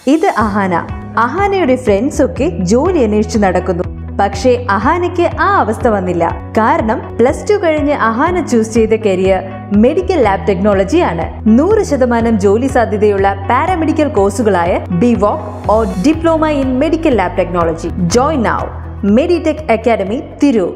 ഇത് അഹാന. അഹാനയുടെ ഫ്രണ്ട്സ് ഒക്കെ ജോലി അന്വേഷിച്ചു നടക്കുന്നു. പക്ഷേ അഹാനയ്ക്ക് ആ അവസ്ഥ വന്നില്ല. കാരണം +2 കഴിഞ്ഞ് അഹാന ചൂസ് ചെയ്ത കരിയർ മെഡിക്കൽ ലാബ് ടെക്നോളജി ആണ്. 100% ജോലി സാധ്യതയുള്ള പാരാമെഡിക്കൽ കോഴ്സുകളായ BVOC or diploma in medical lab technology. Join now Meditech academy Tirur.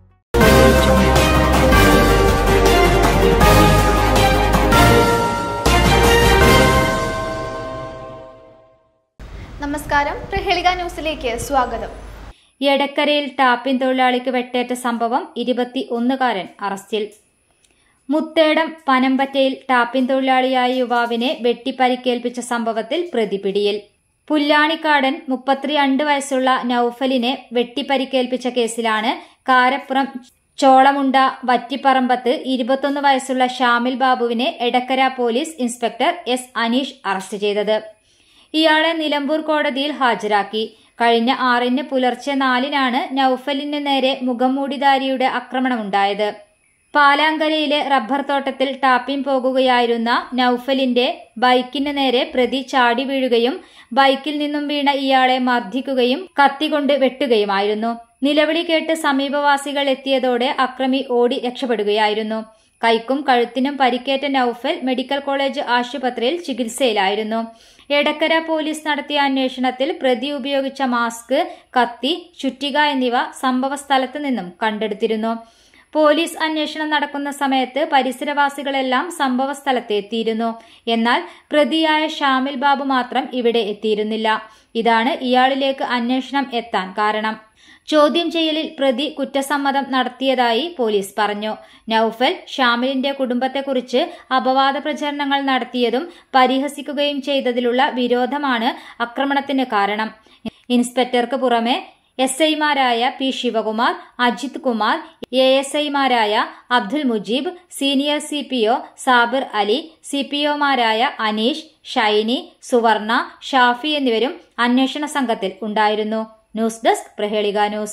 നമസ്കാരം, പ്രഹേളിക ന്യൂസിലേക്ക് സ്വാഗതം. എടക്കരയിൽ ടാപ്പിംഗ് തൊഴിലാളിക്ക് വെട്ടേറ്റ സംഭവം 21കാരൻ അറസ്റ്റിൽ. മുത്തേടം പനമ്പറ്റയിൽ ടാപ്പിംഗ് തൊഴിലാളിയായ യുവാവിനെ വെട്ടിപ്പരിക്കേൽപ്പിച്ച സംഭവത്തിൽ പ്രതി പിടിയിൽ. പുല്ലാണിക്കാടൻ 32 വയസ്സുള്ള നൌഫലിനെ വെട്ടിപ്പരിക്കേൽപ്പിച്ച കേസിലാണ് കാരപ്പുറം ചോളമുണ്ട വറ്റിപ്പറമ്പത്ത് 21 വയസ്സുള്ള ഷാമിൽ ബാബുവിനെ Edakkara police inspector S. Aneesh arrest ചെയ്തത്. ഇയാളെ നിലമ്പൂർ കോടതിയിൽ ഹാജരാക്കി. കഴിഞ്ഞ 6-ന് പുലർച്ചെ 4-നാണ് നൌഫലിന് നേരെ മുഖംമൂടിധാരിയുടെ ആക്രമണമുണ്ടായത്. പാലാങ്കരയിലെ റബ്ബർ തോട്ടത്തിൽ ടാപ്പിംഗ് പോകുകയായിരുന്ന നൌഫലിന്റെ ബൈക്കിന് നേരെ പ്രതി ചാടി വീഴുകയും ബൈക്കിൽ നിന്നും വീണ ഇയാളെ മർദ്ദിക്കുകയും കത്തികൊണ്ട് വെട്ടുകയുമായിരുന്നു. നിലവിളി കേട്ട് സമീപവാസികൾ എത്തിയതോടെ അക്രമി ഓടി രക്ഷപ്പെടുകയായിരുന്നു. കൈക്കും കഴുത്തിനും പരിക്കേറ്റ നൌഫൽ മെഡിക്കൽ കോളേജ് ആശുപത്രിയിൽ ചികിത്സയിലായിരുന്നു. എടക്കര പോലീസ് നടത്തിയ അന്വേഷണത്തിൽ പ്രതി ഉപയോഗിച്ച മാസ്ക്, കത്തി, ചുറ്റിക എന്നിവ സംഭവ സ്ഥലത്ത് നിന്നും കണ്ടെടുത്തിരുന്നു. പോലീസ് അന്വേഷണം നടക്കുന്ന സമയത്ത് പരിസരവാസികളെല്ലാം സംഭവ സ്ഥലത്ത് എത്തിയിരുന്നു. എന്നാൽ പ്രതിയായ ഷാമിൽ ബാബു മാത്രം ഇവിടെ എത്തിയിരുന്നില്ല. ഇതാണ് ഇയാളിലേക്ക് അന്വേഷണം എത്താൻ കാരണം. ചോദ്യം ചെയ്യലിൽ പ്രതി കുറ്റസമ്മതം നടത്തിയതായി പോലീസ് പറഞ്ഞു. നൌഫൽ ഷാമിലിന്റെ കുടുംബത്തെക്കുറിച്ച് അപവാദ പ്രചരണങ്ങൾ നടത്തിയതും പരിഹസിക്കുകയും ചെയ്തതിലുള്ള വിരോധമാണ് ആക്രമണത്തിന് കാരണം. ഇൻസ്പെക്ടർക്ക് പുറമെ SI-മാരായ P. ശിവകുമാർ, അജിത് കുമാർ, ASI-മാരായ അബ്ദുൽ മുജീബ്, സീനിയർ CPO സാബിർ അലി, CPO-മാരായ അനീഷ്, ഷൈനി, സുവർണ, ഷാഫി എന്നിവരും അന്വേഷണ സംഘത്തിൽ ഉണ്ടായിരുന്നു. News desk Praheleka news.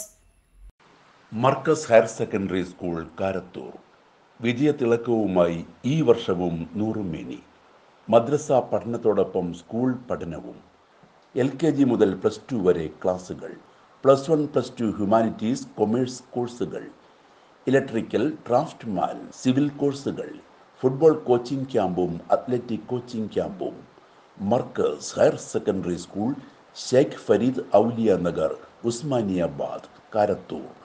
Markaz higher secondary school Karathur വിജയത്തിളക്കവുമായി ഈ വർഷവും നൂറുമേനി. മദ്രസ പഠനത്തോടൊപ്പം സ്കൂൾ പഠനവും. LKG മുതൽ +2 വരെ ക്ലാസുകൾ. +1, +2 ഹ്യൂമാനിറ്റീസ്, കൊമേഴ്സ് കോഴ്സുകൾ, ഇലക്ട്രിക്കൽ, ഡ്രാഫ്റ്റ്മാൻ, സിവിൽ കോഴ്സുകൾ, ഫുട്ബോൾ കോച്ചിംഗ് ക്യാമ്പും അത്ലറ്റിക് കോച്ചിംഗ് ക്യാമ്പും. Markaz higher secondary school, Sheikh Fareed Auliya Nagar, Usmaniyabad, Karathur.